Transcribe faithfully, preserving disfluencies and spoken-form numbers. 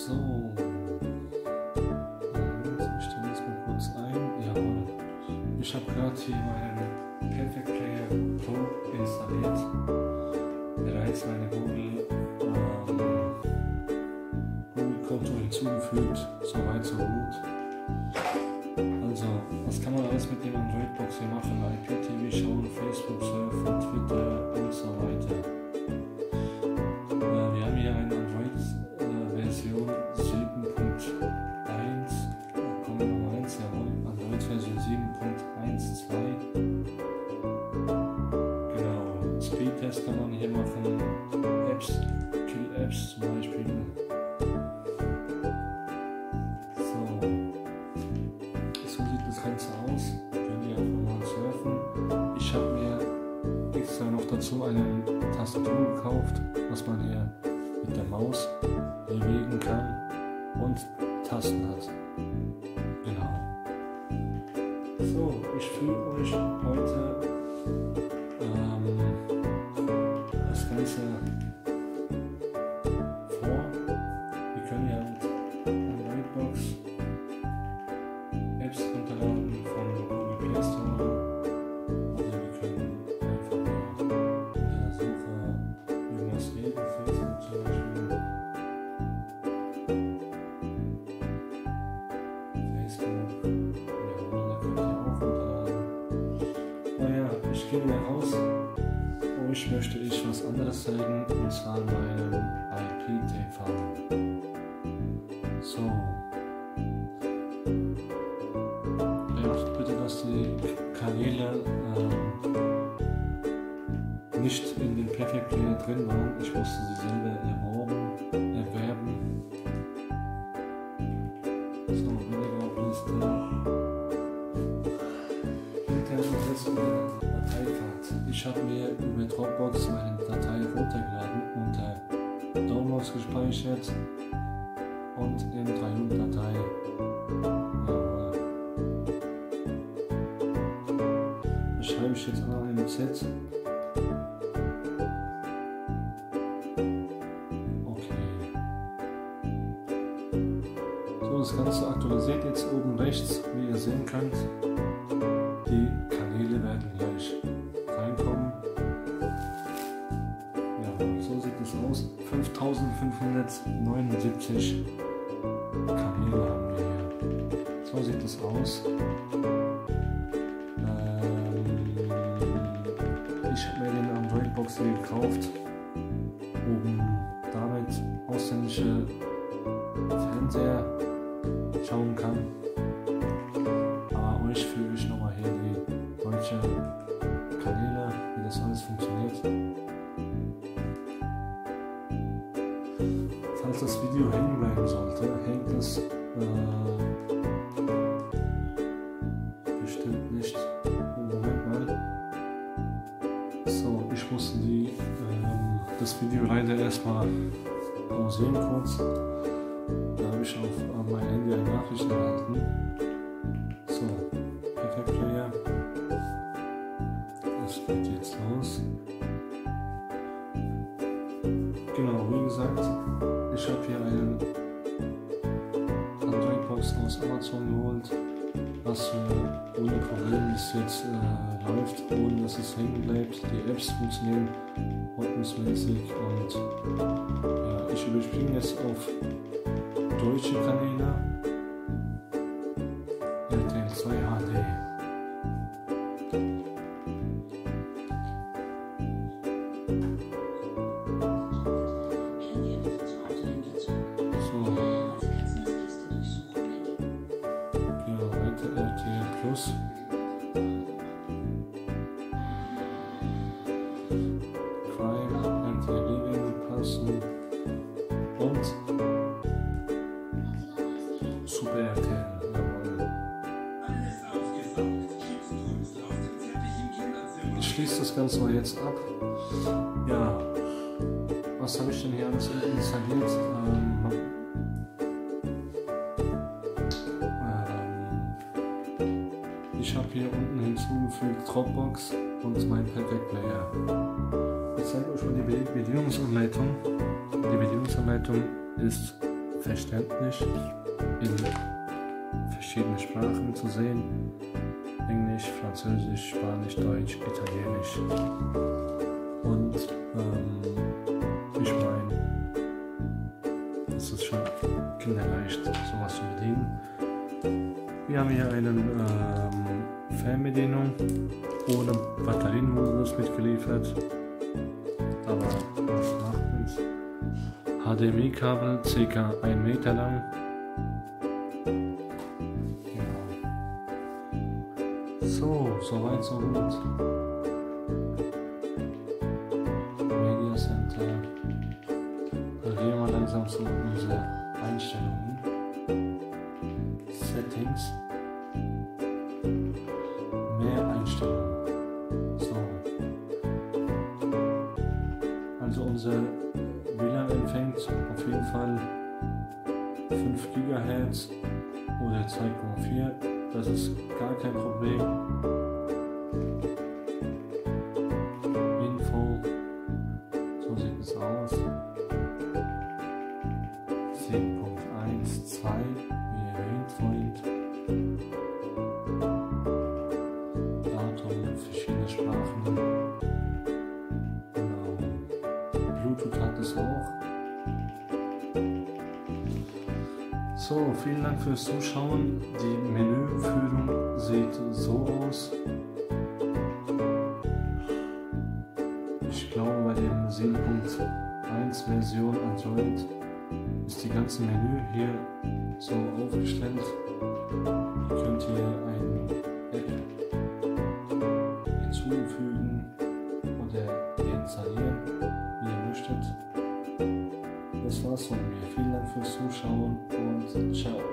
So, ich stelle das mal kurz ein. Jawohl. Ich habe gerade hier meinen Perfect Player Pro installiert. Bereits meine Google ähm, Google Konto hinzugefügt. Soweit so gut. Also, was kann man alles mit dem Android-Box hier machen? I P T V schauen, Facebook surfen, Twitter und so weiter. Äh, wir haben hier eine Android-Version äh, sieben Punkt eins, Komma Nummer eins, jawohl, Android-Version sieben Punkt eins Punkt zwei. Genau, Speedtest kann man hier machen, Apps, Kill-Apps zum Beispiel. Ganze aus, könnt ihr einfach mal surfen. Ich habe mir extra noch dazu eine Tastatur gekauft, was man hier mit der Maus bewegen kann und Tasten hat. Genau. So, ich führe euch heute ähm, das Ganze vor. Wir können ja mit Android-Box Apps runterladen von Google Play Store, oder wir können einfach in der Suche irgendwas reden, Facebook zum Beispiel. Facebook, ja, da könnt ihr auch runterladen. Naja, ich gehe wieder raus. Euch möchte ich was anderes zeigen, und zwar meinen I P T V. So. Bitte, dass die Kanäle ähm, nicht in den Perfect Player drin waren. Ich musste sie selber erworben, erwerben. So, Wiedergabeliste, Internetadresse und Dateifahrt. Ich habe mir über Dropbox meine Datei runtergeladen, unter Downloads gespeichert und M drei Datei. Schreibe ich jetzt an einem Z. Okay. So, das Ganze aktualisiert jetzt oben rechts, wie ihr sehen könnt. Die Kanäle werden gleich reinkommen. Ja, so sieht es aus. fünftausendfünfhundertneunundsiebzig Kanäle haben wir hier. So sieht es aus. Ich habe mir den Android-Box hier gekauft, um damit ausländische Fernseher schauen kann. Aber euch führe ich nochmal hier die deutsche Kanäle, wie das alles funktioniert. Falls das Video hängen bleiben sollte, hängt es äh, bestimmt nicht. Moment mal. So, ich musste die, ähm, das Video leider erstmal pausieren kurz. Da habe ich auf an mein Handy eine Nachricht erhalten. So, Perfect Player. Das geht jetzt los. Genau, wie gesagt, ich habe hier einen Android-Box aus Amazon geholt, was mir ohne Probleme bis jetzt äh, läuft, ohne dass es hängen bleibt. Die Apps funktionieren ordnungsmäßig und ja, ich überspringe jetzt auf deutsche Kanäle. R T L zwei H D. R T L Plus. Crime, R T L Living passen und Super R T L. Jawohl. Ich schließe das Ganze mal jetzt ab. Ja, was habe ich denn hier alles installiert? Ähm, Ich habe hier unten hinzugefügt Dropbox und mein Perfect Player. Ich zeige euch mal die Bedienungsanleitung. Die Bedienungsanleitung ist verständlich in verschiedene Sprachen zu sehen. Englisch, Französisch, Spanisch, Deutsch, Italienisch. Und ähm, ich meine, es ist schon kinderleicht, sowas zu bedienen. Wir haben hier eine ähm, Fernbedienung ohne Batterienmodus mitgeliefert. Aber was macht uns? H D M I-Kabel ca. ein Meter lang. So, soweit so gut. Media Center. Dann gehen wir langsam zu unseren Einstellungen. Settings. Mehr Einstellungen. So. Also unser W L A N empfängt auf jeden Fall fünf Gigahertz oder zwei Komma vier. Das ist gar kein Problem. Info, so sieht es aus. sieben Punkt eins Punkt zwei, wie erwähnt vorhin. Datum, verschiedene Sprachen. Genau. Bluetooth hat es auch. So, vielen Dank fürs Zuschauen. Die Menüführung sieht so aus. Ich glaube, bei der sieben Punkt eins Version Android ist die ganze Menü hier so aufgestellt. Ihr könnt hier eine App hinzufügen oder deinstallieren, wie ihr möchtet. Das war's von mir. Vielen Dank fürs Zuschauen und ciao.